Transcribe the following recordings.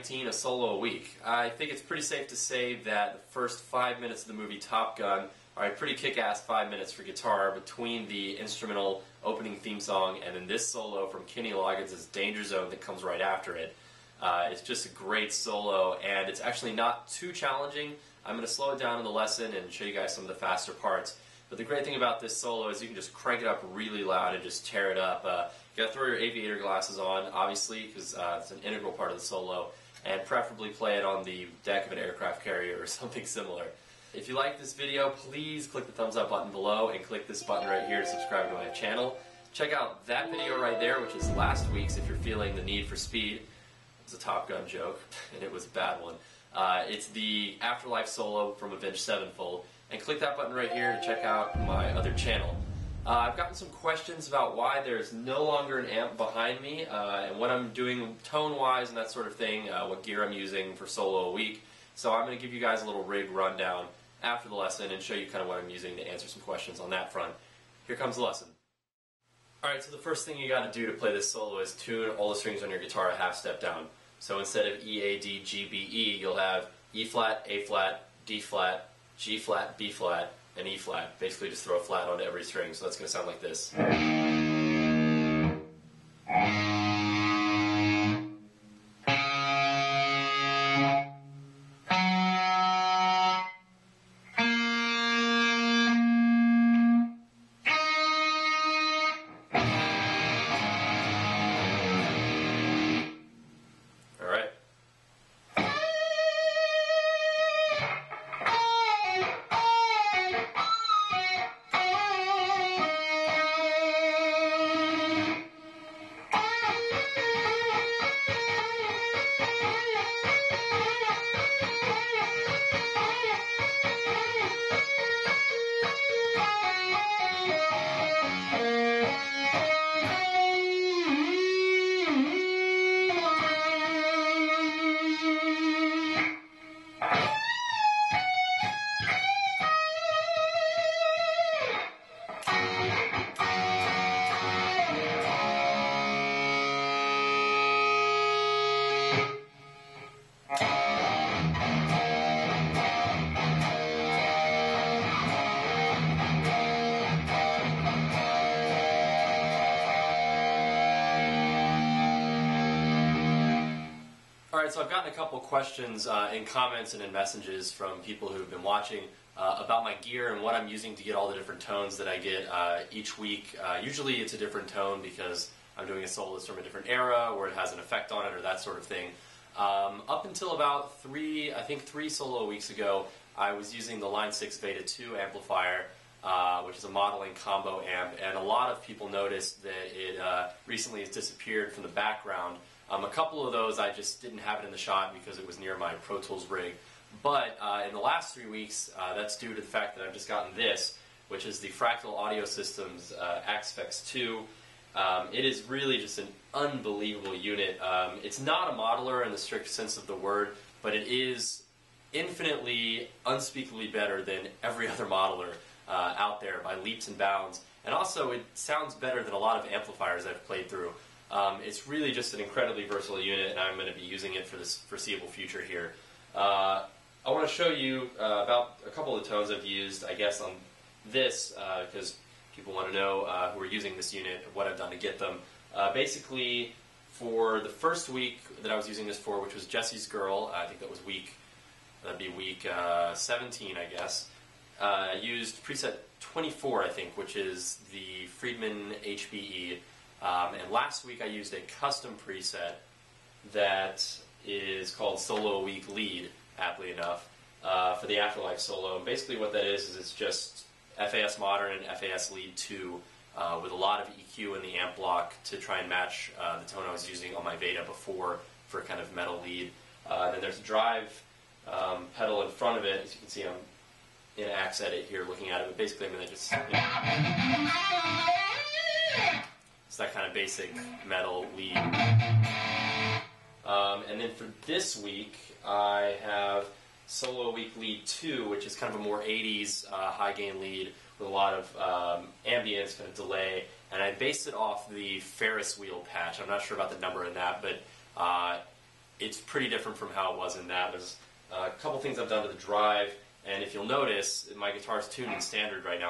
19 of Solo a Week. I think it's pretty safe to say that the first 5 minutes of the movie Top Gun are a pretty kick-ass 5 minutes for guitar between the instrumental opening theme song and then this solo from Kenny Loggins' Danger Zone that comes right after it. It's just a great solo, and it's actually not too challenging. I'm going to slow it down in the lesson and show you guys some of the faster parts. But the great thing about this solo is you can just crank it up really loud and just tear it up. You got to throw your aviator glasses on, obviously, because it's an integral part of the solo, and preferably play it on the deck of an aircraft carrier or something similar. If you like this video, please click the thumbs up button below and click this button right here to subscribe to my channel. Check out that video right there, which is last week's if you're feeling the need for speed. It's a Top Gun joke, and it was a bad one. It's the Afterlife solo from Avenged Sevenfold. And click that button right here to check out my other channel. I've gotten some questions about why there's no longer an amp behind me, and what I'm doing tone-wise and that sort of thing, what gear I'm using for Solo a Week. So I'm going to give you guys a little rig rundown after the lesson and show you kind of what I'm using to answer some questions on that front. Here comes the lesson. Alright, so the first thing you got to do to play this solo is tune all the strings on your guitar a half step down. So instead of E, A, D, G, B, E, you'll have E flat, A flat, D flat, G flat, B flat, and E flat. Basically just throw a flat onto every string, so that's going to sound like this. Alright, so I've gotten a couple questions in comments and in messages from people who have been watching about my gear and what I'm using to get all the different tones that I get each week. Usually it's a different tone because I'm doing a soloist from a different era or it has an effect on it or that sort of thing. Up until about three solo weeks ago, I was using the Line 6 Beta 2 amplifier, which is a modeling combo amp, and a lot of people noticed that it recently has disappeared from the background. A couple of those I just didn't have it in the shot because it was near my Pro Tools rig. But in the last 3 weeks, that's due to the fact that I've just gotten this, which is the Fractal Audio Systems Axfex 2. It is really just an unbelievable unit. It's not a modeler in the strict sense of the word, but it is infinitely, unspeakably better than every other modeler out there by leaps and bounds. And also, it sounds better than a lot of amplifiers I've played through. It's really just an incredibly versatile unit, and I'm going to be using it for this foreseeable future here. I want to show you about a couple of the tones I've used, I guess, on this, because people want to know who are using this unit, what I've done to get them. Basically, for the first week that I was using this for, which was Jesse's Girl, I think that'd be week 17, I guess. I used preset 24, I think, which is the Friedman HBE. And last week I used a custom preset that is called Solo a Week Lead, aptly enough, for the Afterlife solo. And basically what that is it's just FAS Modern and FAS Lead 2 with a lot of EQ in the amp block to try and match the tone I was using on my Veda before for kind of metal lead. Then there's a drive pedal in front of it. As you can see, I'm in Axe Edit here looking at it, but basically I'm going to just... It's that kind of basic metal lead. And then for this week, I have Solo a Week Lead 2, which is kind of a more 80s high gain lead with a lot of ambience, kind of delay. And I based it off the Ferris wheel patch. I'm not sure about the number in that, but it's pretty different from how it was in that. There's a couple things I've done to the drive, and if you'll notice, my guitar's tuned in standard right now.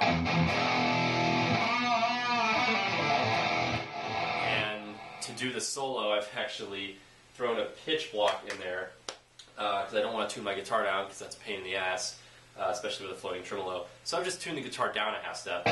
And to do the solo, I've actually thrown a pitch block in there, because I don't want to tune my guitar down, because that's a pain in the ass, especially with a floating tremolo. So I've just tuned the guitar down a half step.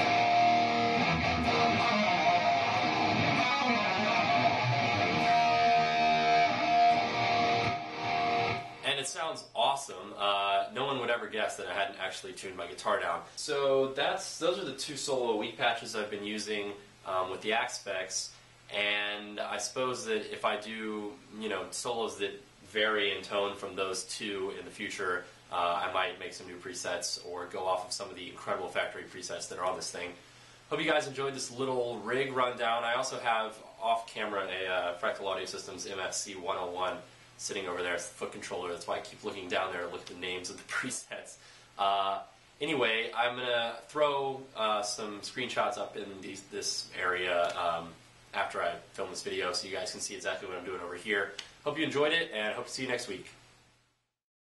And it sounds awesome. No one would ever guess that I hadn't actually tuned my guitar down. So those are the two SoloAWeek patches I've been using with the AX specs. And I suppose that if I do, solos that vary in tone from those two in the future, I might make some new presets or go off of some of the incredible factory presets that are on this thing. Hope you guys enjoyed this little rig rundown. I also have off camera a Fractal Audio Systems MFC 101 sitting over there. It's the foot controller. That's why I keep looking down there to look at the names of the presets. Anyway, I'm going to throw some screenshots up in this area after I film this video so you guys can see exactly what I'm doing over here. Hope you enjoyed it, and hope to see you next week.